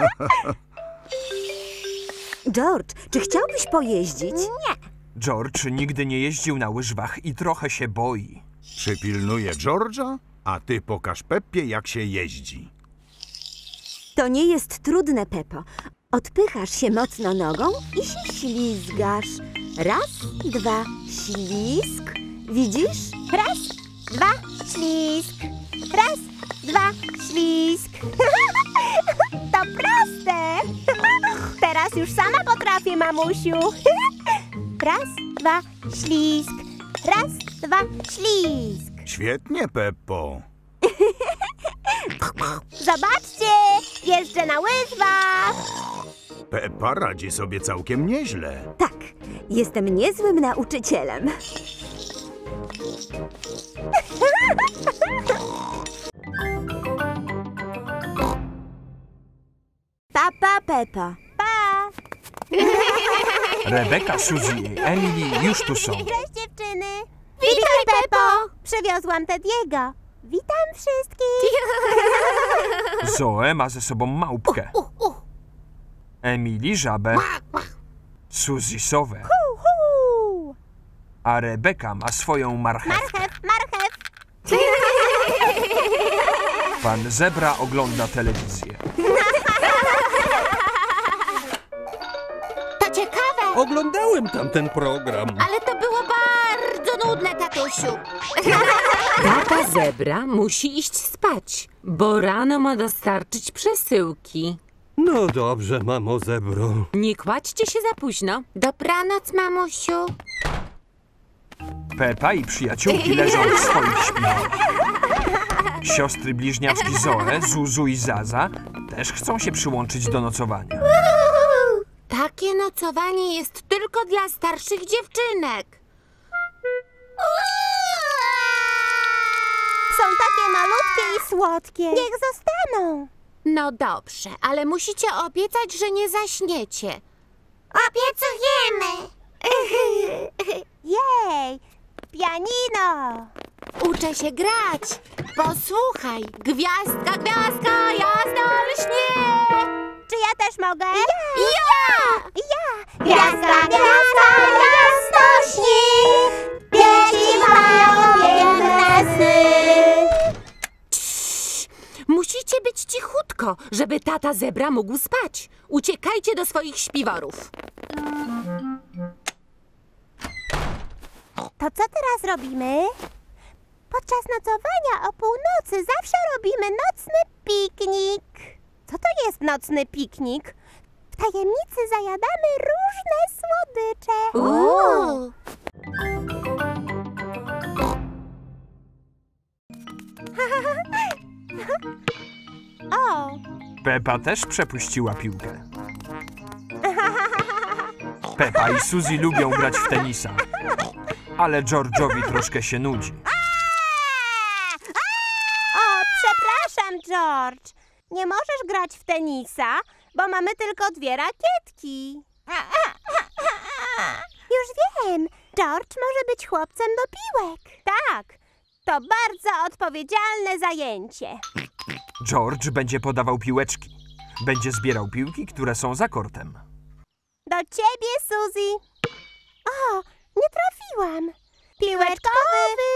George, czy chciałbyś pojeździć? Nie. George nigdy nie jeździł na łyżwach i trochę się boi. Przypilnuję George'a, a ty pokaż Peppie, jak się jeździ. To nie jest trudne, Peppo. Odpychasz się mocno nogą i się ślizgasz. Raz, dwa, ślizg. Widzisz? Raz, dwa, ślizg. Raz, dwa, ślizg. To proste. Teraz już sama potrafię, mamusiu. Raz, dwa, ślizg. Raz, dwa, ślizg. Świetnie, Peppo. Zobaczcie, jeżdżę na łyżwach. Peppa radzi sobie całkiem nieźle. Tak, jestem niezłym nauczycielem. Papa, Peppa. Pa. Rebeka, Suzy i Emily już tu są. Cześć, dziewczyny. Witaj, Peppo. Przywiozłam Tediego. Witam wszystkich. Zoe ma ze sobą małpkę. Emily żabę. Suzy sowę. A Rebeka ma swoją marchewkę. Marchew. Pan Zebra ogląda telewizję. To ciekawe, Oglądałem tamten program. ale to było bardzo nudne, tatusiu. Tata Zebra musi iść spać, bo rano ma dostarczyć przesyłki. No dobrze, mamo Zebro. Nie kładźcie się za późno. Dobranoc, mamusiu. Pepa i przyjaciółki leżą w swoich śpiworach. Siostry bliźniaczki Zoe, Zuzu i Zaza też chcą się przyłączyć do nocowania. Takie nocowanie jest tylko dla starszych dziewczynek. Są takie malutkie i słodkie. Niech zostaną. No dobrze, ale musicie obiecać, że nie zaśniecie. Obiecujemy! Jej! Pianino! Uczę się grać. Posłuchaj. Gwiazdka, gwiazdka, jasno lśnie. Czy ja też mogę? Ja! Gwiazda, gwiazda, jasno śni, dzieci mają piękne sny. Musicie być cichutko, żeby tata zebra mógł spać. Uciekajcie do swoich śpiworów. To co teraz robimy? Podczas nocowania o północy zawsze robimy nocny piknik. Co to jest nocny piknik? W tajemnicy zajadamy różne słodycze. O! Pepa też przepuściła piłkę. Pepa i Suzy lubią grać w tenisa, ale George'owi troszkę się nudzi. O, przepraszam, George. Nie możesz grać w tenisa, bo mamy tylko 2 rakietki. Już wiem. George może być chłopcem do piłek. Tak, to bardzo odpowiedzialne zajęcie. George będzie podawał piłeczki. Będzie zbierał piłki, które są za kortem. Do ciebie, Suzy. O, nie trafiłam. Piłeczkowy.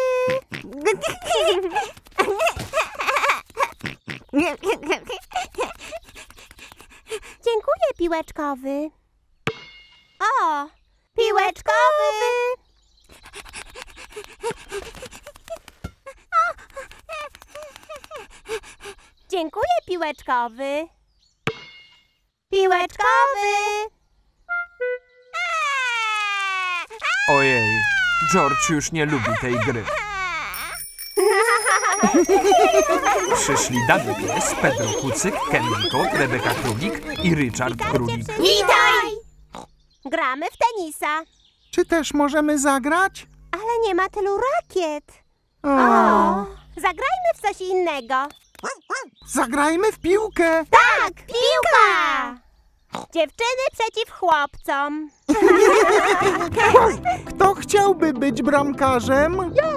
Dziękuję, piłeczkowy. O, piłeczkowy. Dziękuję, piłeczkowy. Piłeczkowy. Ojej, George już nie lubi tej gry. Przyszli Dany Pies, Pedro Kucyk, Candy Kot, Rebeka Królik i Richard Królik. Witaj! Gramy w tenisa, Czy też możemy zagrać? ale nie ma tylu rakiet. O, Zagrajmy w coś innego. zagrajmy w piłkę. Tak, piłka! Dziewczyny przeciw chłopcom. Kto chciałby być bramkarzem? Ja!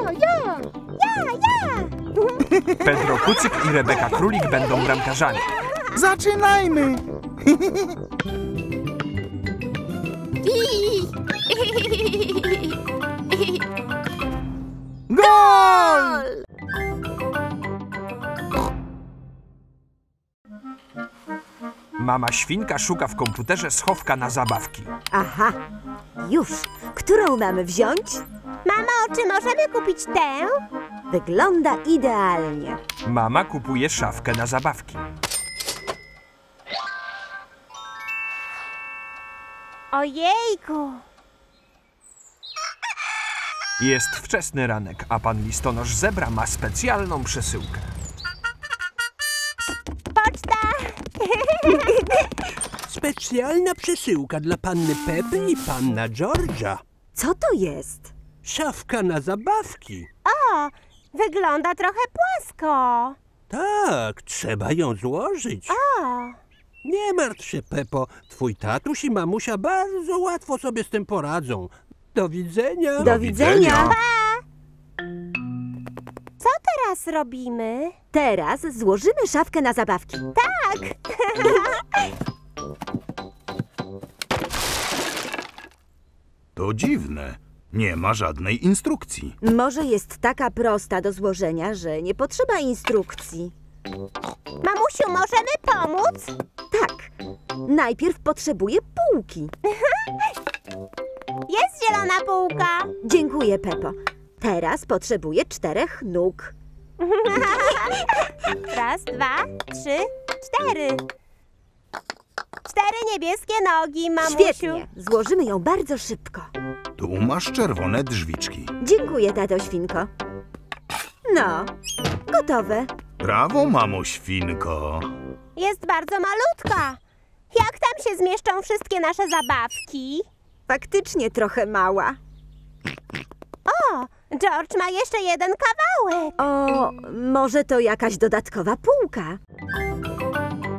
Pedro Kucyk i Rebeka Królik będą bramkarzami. Zaczynajmy! Gol! Mama Świnka szuka w komputerze schowka na zabawki. Aha, już. Którą mamy wziąć? Mamo, czy możemy kupić tę? Wygląda idealnie. Mama kupuje szafkę na zabawki. Ojejku! Jest wczesny ranek, a pan listonosz Zebra ma specjalną przesyłkę. Poczta! Specjalna przesyłka dla panny Pepy i panna George'a. Co to jest? Szafka na zabawki. O, wygląda trochę płasko. Tak, trzeba ją złożyć. O, Nie martw się, Pepo. Twój tatuś i mamusia bardzo łatwo sobie z tym poradzą. Do widzenia. Do widzenia. co teraz robimy? Teraz złożymy szafkę na zabawki. Tak! To dziwne. Nie ma żadnej instrukcji. Może jest taka prosta do złożenia, że nie potrzeba instrukcji. Mamusiu, możemy pomóc? Tak, najpierw potrzebuję półki. Jest zielona półka. Dziękuję, Pepo. Teraz potrzebuję 4 nóg. 1, 2, 3, 4. 4 niebieskie nogi, mamusiu. Świetnie, złożymy ją bardzo szybko. Tu masz czerwone drzwiczki. Dziękuję, tato świnko. No, gotowe. Brawo, mamo świnko. Jest bardzo malutka. Jak tam się zmieszczą wszystkie nasze zabawki? Faktycznie trochę mała. O, George ma jeszcze jeden kawałek. O, może to jakaś dodatkowa półka?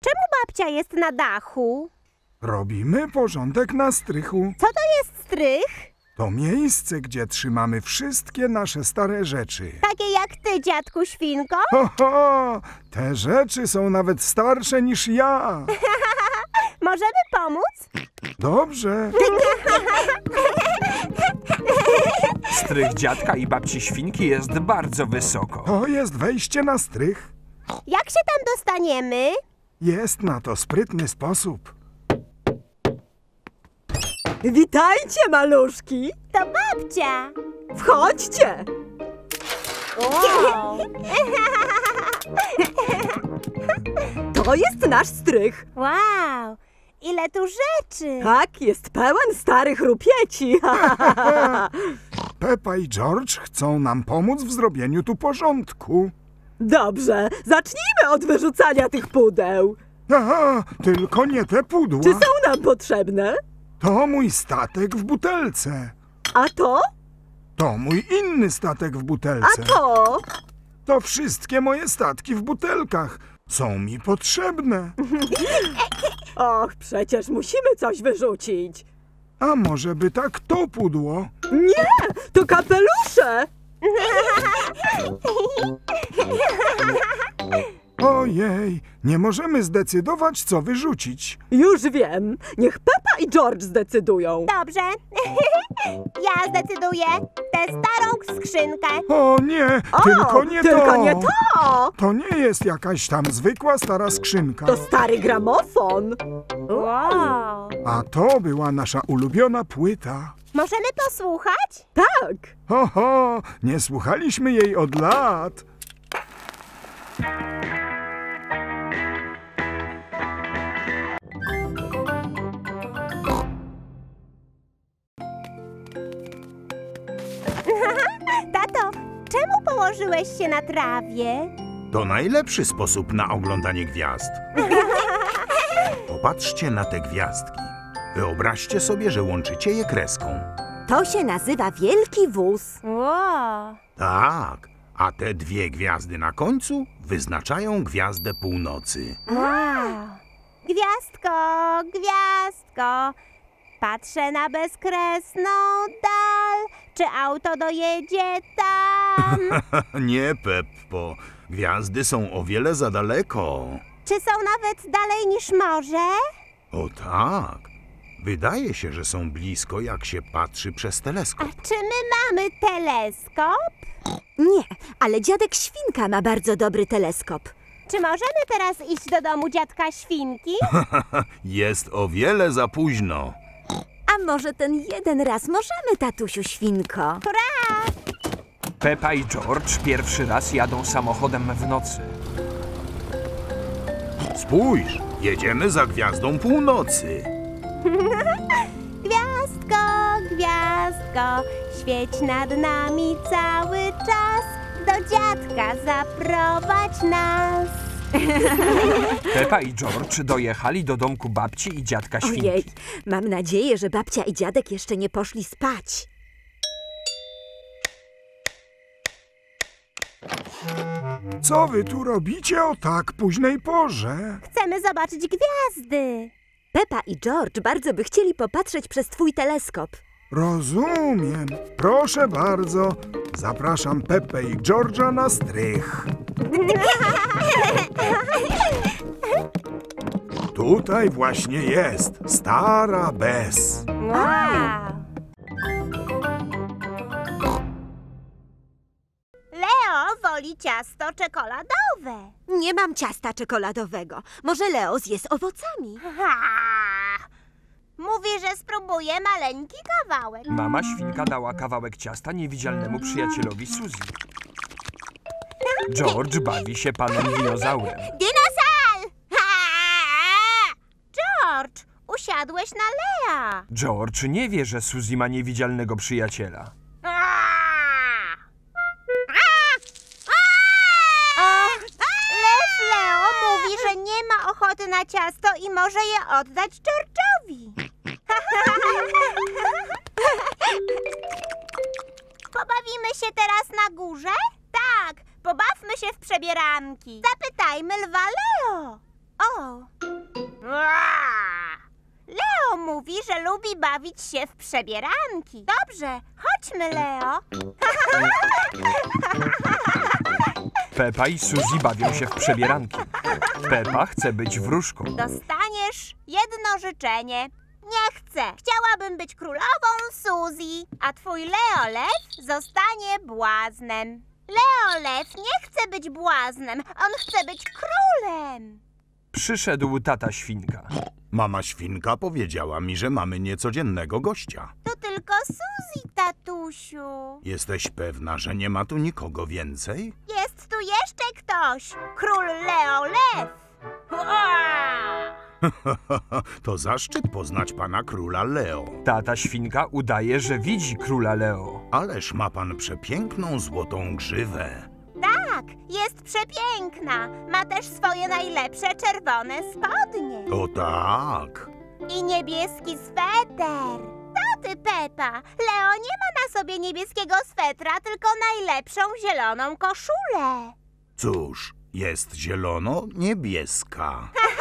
Czemu babcia jest na dachu? Robimy porządek na strychu. Co to jest strych? To miejsce, gdzie trzymamy wszystkie nasze stare rzeczy. Takie jak ty, dziadku świnko? Ho, ho! Te rzeczy są nawet starsze niż ja. Możemy pomóc? Dobrze. Strych dziadka i babci świnki jest bardzo wysoko. To jest wejście na strych. Jak się tam dostaniemy? Jest na to sprytny sposób. Witajcie, maluszki! To babcia. Wchodźcie! Wow. To jest nasz strych. Wow, ile tu rzeczy. Tak, jest pełen starych rupieci. Peppa i George chcą nam pomóc w zrobieniu tu porządku. Dobrze, zacznijmy od wyrzucania tych pudeł. Aha, tylko nie te pudła. Czy są nam potrzebne? To mój statek w butelce. A to? To mój inny statek w butelce. A to? To wszystkie moje statki w butelkach. Są mi potrzebne. Och, przecież musimy coś wyrzucić. A może by tak to pudło? Nie, to kapelusze. Ojej, nie możemy zdecydować, co wyrzucić. Już wiem. Niech Peppa i George zdecydują. Dobrze. Ja zdecyduję. Tę starą skrzynkę. O nie, tylko nie to. Tylko nie to. To nie jest jakaś tam zwykła stara skrzynka. To stary gramofon. Wow. A to była nasza ulubiona płyta. Możemy posłuchać? Tak. Ho, ho, nie słuchaliśmy jej od lat. Tato, czemu położyłeś się na trawie? To najlepszy sposób na oglądanie gwiazd. Popatrzcie na te gwiazdki. Wyobraźcie sobie, że łączycie je kreską. To się nazywa wielki wóz. Wow. Tak, a te dwie gwiazdy na końcu wyznaczają gwiazdę północy. Wow. Gwiazdko, gwiazdko, patrzę na bezkresną dal. Czy auto dojedzie tam? Nie, Peppo. Gwiazdy są o wiele za daleko. Czy są nawet dalej niż morze? O tak. Wydaje się, że są blisko, jak się patrzy przez teleskop. A czy my mamy teleskop? Nie, ale dziadek Świnka ma bardzo dobry teleskop. Czy możemy teraz iść do domu dziadka Świnki? Jest o wiele za późno. A może ten jeden raz możemy, tatusiu Świnko? Hurra! Peppa i George pierwszy raz jadą samochodem w nocy. Spójrz, jedziemy za gwiazdą północy. Gwiazdko, gwiazdko, świeć nad nami cały czas. Do dziadka zaprowadź nas. Peppa i George dojechali do domku babci i dziadka Świnki. Ojej, mam nadzieję, że babcia i dziadek jeszcze nie poszli spać. Co wy tu robicie o tak późnej porze? Chcemy zobaczyć gwiazdy. Peppa i George bardzo by chcieli popatrzeć przez twój teleskop. Rozumiem. Proszę bardzo. Zapraszam Peppę i George'a na strych. Tutaj właśnie jest stara Bess. Wow. Leo woli ciasto czekoladowe. Nie mam ciasta czekoladowego. Może Leo zje z owocami. Ha! Mówi, że spróbuje maleńki kawałek. Mama Świnka dała kawałek ciasta niewidzialnemu przyjacielowi Suzy. George bawi się panem dinozaurem. Dinosaur! George, usiadłeś na Lea. George nie wie, że Suzy ma niewidzialnego przyjaciela. Lew Leo mówi, że nie ma ochoty na ciasto i może je oddać George'owi. Pobawimy się teraz na górze? Tak, pobawmy się w przebieranki. Zapytajmy lwa Leo. O! Leo mówi, że lubi bawić się w przebieranki. Dobrze, chodźmy, Leo. Pepa i Suzy bawią się w przebieranki. Pepa chce być wróżką. Dostaniesz jedno życzenie. Nie chcę. Chciałabym być królową Suzy, a twój Leo Lew zostanie błaznem. Leo Lew nie chce być błaznem. On chce być królem. Przyszedł tata świnka. Mama świnka powiedziała mi, że mamy niecodziennego gościa. To tylko Suzy, tatusiu. Jesteś pewna, że nie ma tu nikogo więcej? Jest tu jeszcze ktoś. Król Leo Lew. To zaszczyt poznać pana króla Leo. Tata świnka udaje, że widzi króla Leo. Ależ ma pan przepiękną złotą grzywę. Tak, jest przepiękna. Ma też swoje najlepsze czerwone spodnie. O tak. I niebieski sweter. To ty, Pepa. Leo nie ma na sobie niebieskiego swetra, tylko najlepszą zieloną koszulę. Cóż, jest zielono-niebieska.